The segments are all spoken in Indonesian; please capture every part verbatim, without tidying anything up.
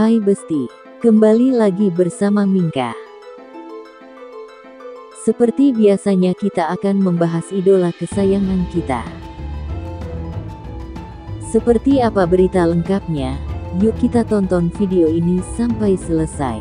Hai Besti, kembali lagi bersama Mingka. Seperti biasanya kita akan membahas idola kesayangan kita. Seperti apa berita lengkapnya? Yuk kita tonton video ini sampai selesai.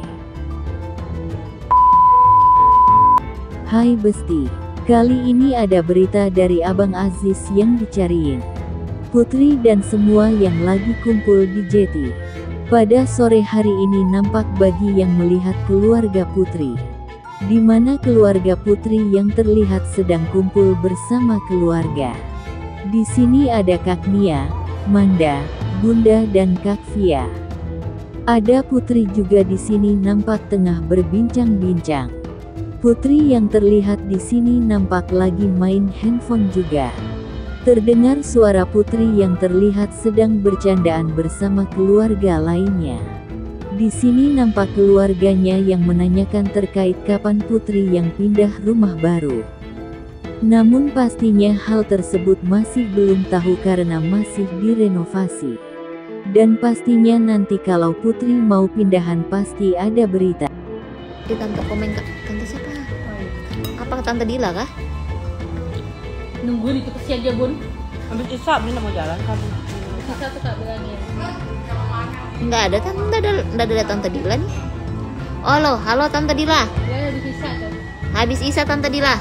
Hai Besti, kali ini ada berita dari Abang Aziz yang dicariin Putri dan semua yang lagi kumpul di Jeti. Pada sore hari ini nampak bagi yang melihat keluarga Putri, di mana keluarga Putri yang terlihat sedang kumpul bersama keluarga. Di sini ada Kak Nia, Manda, Bunda dan Kak Via. Ada Putri juga di sini nampak tengah berbincang-bincang. Putri yang terlihat di sini nampak lagi main handphone juga. Terdengar suara Putri yang terlihat sedang bercandaan bersama keluarga lainnya. Di sini nampak keluarganya yang menanyakan terkait kapan Putri yang pindah rumah baru. Namun pastinya hal tersebut masih belum tahu karena masih direnovasi. Dan pastinya nanti kalau Putri mau pindahan pasti ada berita. Di tante komen kak, tante siapa? Apa tante Dila kah? Nungguin itu kesian aja bun. Habis Isa Bunda mau jalan kamu. Isa tuh kak bilangin. Nggak ada tante, nggak ada, nggak ada tante Dila nih. Oh halo, halo tante Dila. Ya habis Isa tuh. Habis Isa tante Dila.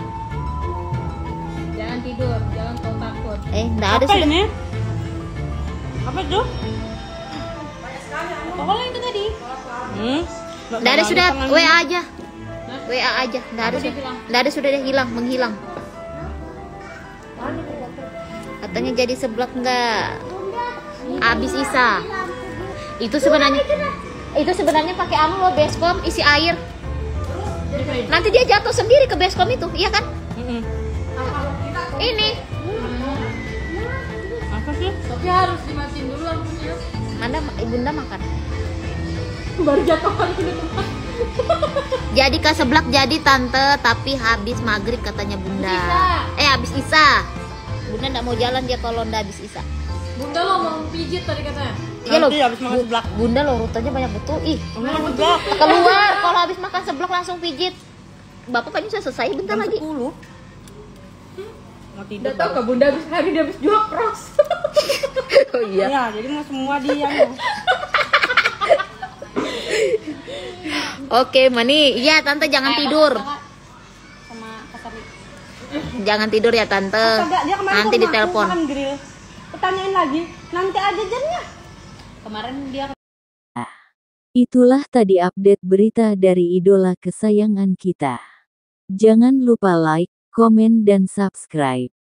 Jangan tidur, jangan kau takut. Eh, nggak ada Apa sudah. ini? Apa itu? Pokoknya itu tadi. Hmm? Nggak ada sudah, W A aja. Hah? W A aja, nggak ada Apa dia sudah. bilang? Nggak ada sudah deh hilang, menghilang. Katanya jadi seblak nggak? Abis Isa. Itu sebenarnya, itu sebenarnya pakai anu loh, baskom isi air. Nanti dia jatuh sendiri ke baskom itu, iya kan? Mm-mm. Ini. Apa sih? Tapi harus dimatiin dulu lampunya. Manda, ibunda makan. Baru jatuh kan ke depan. Jadi ke seblak jadi tante, tapi habis maghrib katanya bunda. Isa. Eh habis Isa. Bunda nggak mau jalan dia kalau nggak habis Isa. Bunda lo mau pijit tadi katanya. Iya loh. Nanti habis makan Bu- seblak. Bunda loh rutenya banyak betul. Ih, Enggak seblak. keluar kalau habis makan seblak langsung pijit. Bapak kan bisa selesai bentar Jam lagi. sepuluh. Mau tidur. Udah tau kak bunda habis hari dia habis jual pros. Oh iya. Ya, jadi mau semua dia loh. Oke, Mani. Iya, tante jangan tidur. Sama Kasari. Jangan tidur ya tante. Kagak, dia kemarin Nanti ke rumahku ditelepon. makan grill. Pertanyain lagi, nanti aja jamnya. Kemarin dia Itulah tadi update berita dari idola kesayangan kita. Jangan lupa like, komen dan subscribe.